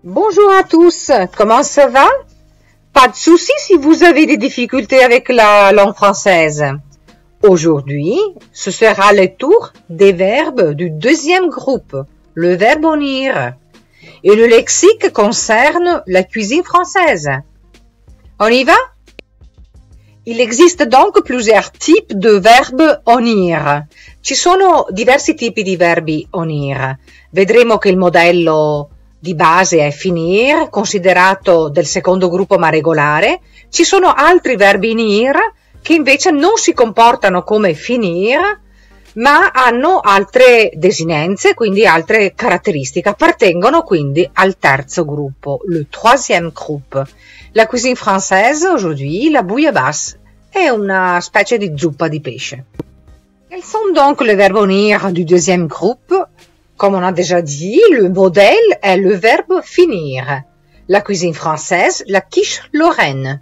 Bonjour à tous, comment ça va? Pas de souci si vous avez des difficultés avec la langue française. Aujourd'hui, ce sera le tour des verbes du deuxième groupe, le verbe unir. Et le lexique concerne la cuisine française. On y va? Il existe donc plusieurs types de verbes unir. Ci sono diversi tipi di verbi unir. Vedremo che il modello di base è finir, considerato del secondo gruppo ma regolare. Ci sono altri verbi unir che invece non si comportano come finir, ma hanno altre desinenze, quindi altre caratteristiche. Appartengono quindi al terzo gruppo, le troisième groupe. La cuisine française, aujourd'hui, la bouillabaisse, è una specie di zuppa di pesce. Quels sont donc les verbes unir du deuxième groupe? Comme on a déjà dit, le modèle est le verbe finir. La cuisine française, la quiche lorraine.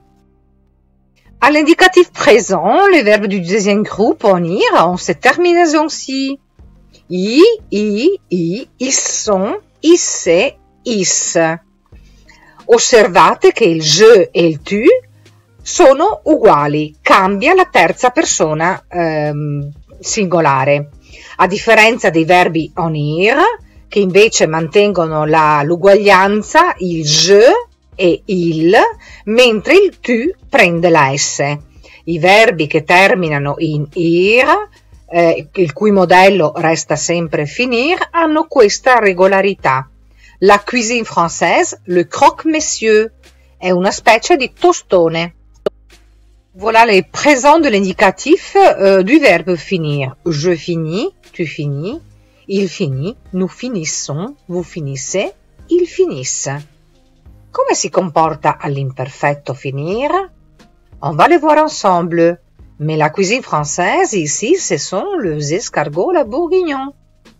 À l'indicatif présent, les verbes du deuxième groupe unir ont cette terminaison-ci. I, ils sont, isse, is. Osservate che il je e il tu sono uguali, cambia la terza persona singolare. A differenza dei verbi unir, che invece mantengono l'uguaglianza, il je e il, mentre il tu prende la S. I verbi che terminano in ir, il cui modello resta sempre finir, hanno questa regolarità. La cuisine française, le croque-monsieur, è una specie di tostone. Voilà les présents de l'indicatif du verbe finir. Je finis, tu finis, il finit, nous finissons, vous finissez, ils finissent. Come si comporta all'imperfetto finir? On va les voir ensemble. Mais la cuisine française, ici, ce sont les escargots, la bourguignon.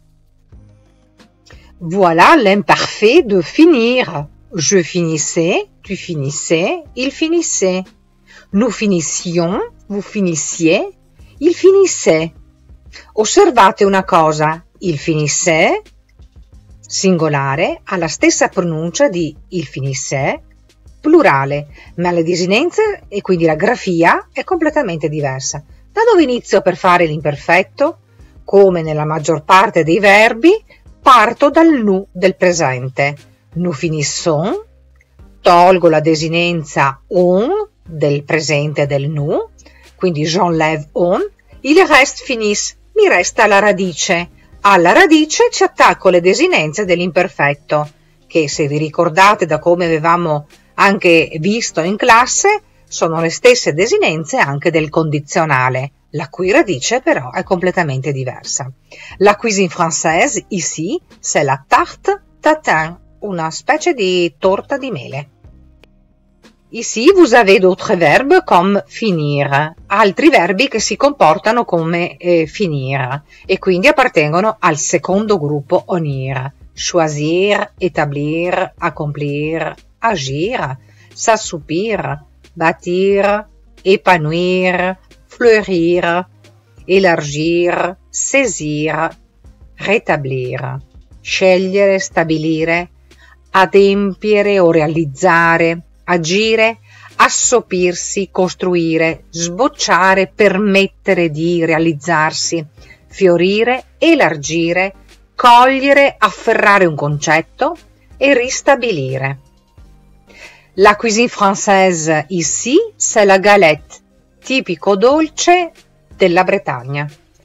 Voilà l'imparfait de finir. Je finissais, tu finissais, il finissait. Nous finissions, vous finissiez, il finissait. Osservate una cosa, il finissait, singolare, ha la stessa pronuncia di il finissait, plurale, ma le desinenze e quindi la grafia è completamente diversa. Da dove inizio per fare l'imperfetto? Come nella maggior parte dei verbi, parto dal nous del presente. Nous finissons, tolgo la desinenza on del presente del nous, quindi j'enlève on, il reste finisse, mi resta la radice. Alla radice ci attacco le desinenze dell'imperfetto, che se vi ricordate da come avevamo anche visto in classe, sono le stesse desinenze anche del condizionale, la cui radice però è completamente diversa. La cuisine française, ici, c'est la tarte tatin, una specie di torta di mele. Ici, vous avez d'autres verbes comme finir, altri verbi che si comportano come finire e quindi appartengono al secondo gruppo unir. Choisir, établir, accomplir, agir, s'assoupir, bâtir, épanouir, fleurir, élargir, saisir, rétablir. Scegliere, stabilire, adempiere o realizzare, agire, assopirsi, costruire, sbocciare, permettere di realizzarsi, fiorire, elargire, cogliere, afferrare un concetto e ristabilire. La cuisine française ici, c'est la galette, tipico dolce della Bretagna.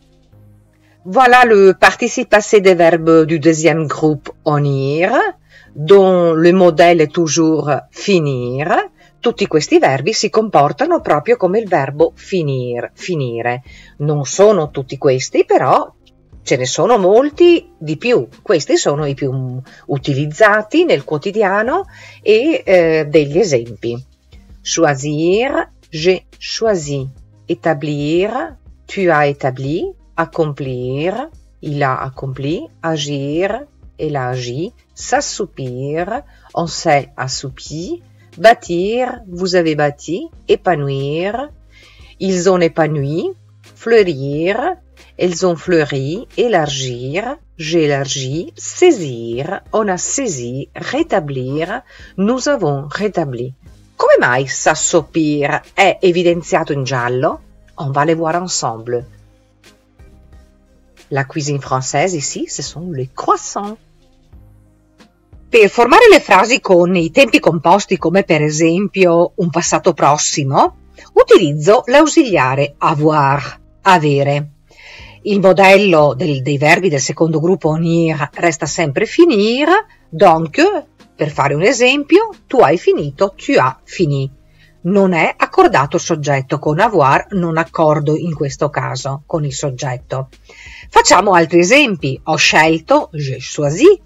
Voilà le participe passé des verbes du deuxième groupe unir, dont le modèle è toujours finir. Tutti questi verbi si comportano proprio come il verbo finire. Non sono tutti questi, però ce ne sono molti di più. Questi sono i più utilizzati nel quotidiano e degli esempi. Choisir, j'ai choisi. Établir, tu as établi. Accomplir, il a accompli. Agir, elle a agi. S'assoupir, on s'est assoupi. Bâtir, vous avez bâti. Épanouir, ils ont épanoui. Fleurir, Elles ont fleuri, élargir, j'élargis, saisir, on a saisi, rétablir, nous avons rétabli. Come mai s'assopir è evidenziato in giallo? On va les voir ensemble. La cuisine française ici, ce sont les croissants. Per formare le frasi con i tempi composti, come per esempio un passato prossimo, utilizzo l'ausiliare avoir, avere. Il modello dei verbi del secondo gruppo unir resta sempre finir, donc, per fare un esempio, tu hai finito, tu as fini. Non è accordato soggetto con avoir, non accordo in questo caso con il soggetto. Facciamo altri esempi. Ho scelto, j'ai choisi.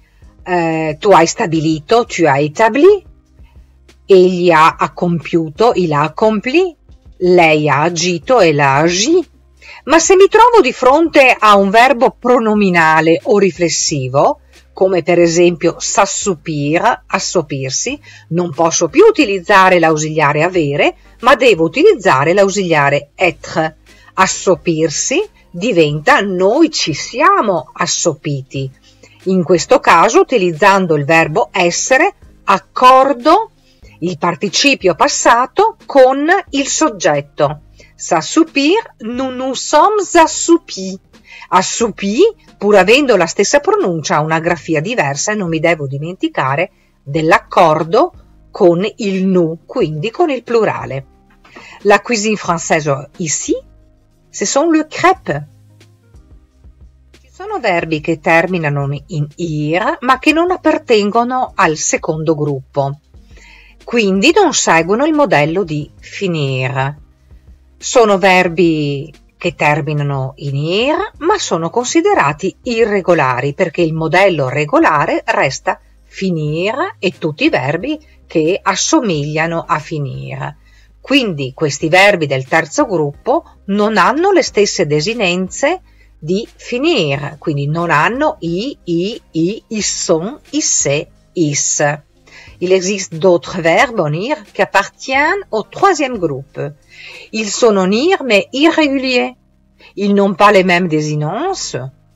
Tu hai stabilito, tu as établi. Egli ha compiuto, il ha accompli. Lei ha agito, elle a agi. Ma se mi trovo di fronte a un verbo pronominale o riflessivo, come per esempio s'assoupir, assopirsi, non posso più utilizzare l'ausiliare avere, ma devo utilizzare l'ausiliare être. Assopirsi diventa noi ci siamo assopiti. In questo caso, utilizzando il verbo essere, accordo il participio passato con il soggetto. S'assoupir, nous nous sommes assoupis. Assoupis, pur avendo la stessa pronuncia, ha una grafia diversa e non mi devo dimenticare dell'accordo con il nous, quindi con il plurale. La cuisine française ici, ce sont le crêpe. Ci sono verbi che terminano in ir, ma che non appartengono al secondo gruppo, quindi non seguono il modello di finir. Sono verbi che terminano in ir, ma sono considerati irregolari perché il modello regolare resta finir e tutti i verbi che assomigliano a finire. Quindi questi verbi del terzo gruppo non hanno le stesse desinenze di finir, quindi non hanno ils sont, ils, is. Il existe d'autres verbes en ir qui appartiennent au troisième groupe. Ils sont en ir mais irréguliers. Ils n'ont pas les mêmes désinences.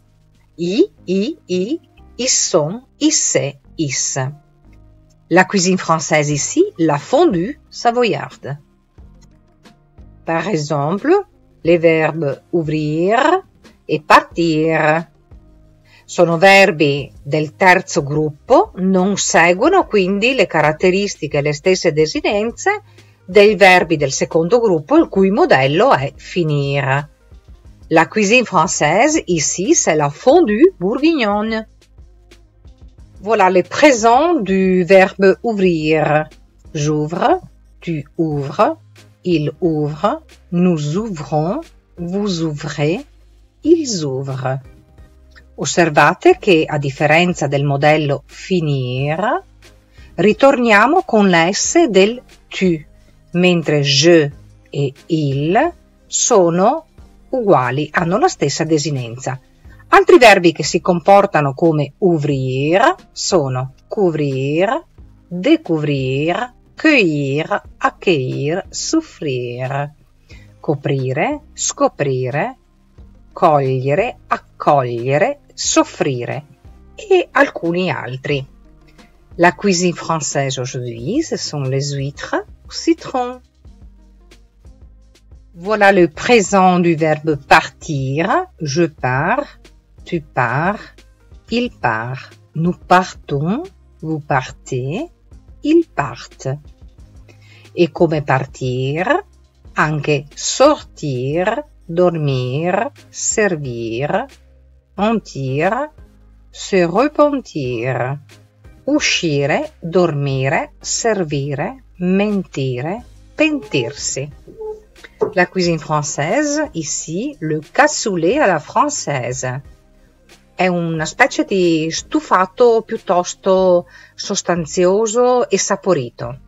Ils sont, ils, is. La cuisine française ici, la fondue savoyarde. Par exemple, les verbes ouvrir e partir. Sono verbi del terzo gruppo, non seguono quindi le caratteristiche e le stesse desinenze dei verbi del secondo gruppo, il cui modello è finire. La cuisine française, ici, c'est la fondue bourguignonne. Voilà les présents du verbe ouvrir. J'ouvre, tu ouvres, il ouvre, nous ouvrons, vous ouvrez, ils ouvrent. Osservate che, a differenza del modello finir, ritorniamo con la S del tu, mentre je e il sono uguali, hanno la stessa desinenza. Altri verbi che si comportano come ouvrir sono couvrir, découvrir, cueillir, accueillir, souffrir. Coprire, scoprire, cogliere, accogliere, soffrire e alcuni altri. La cuisine française aujourd'hui, ce sont les huîtres au citron. Voilà le présent du verbe partir. Je pars, tu pars, il part. Nous partons, vous partez, ils partent. E come partir, anche sortir, dormir, servir, mentir, se repentir. Uscire, dormire, servire, mentire, pentirsi. La cuisine française, ici, le cassoulet alla française. È una specie di stufato piuttosto sostanzioso e saporito.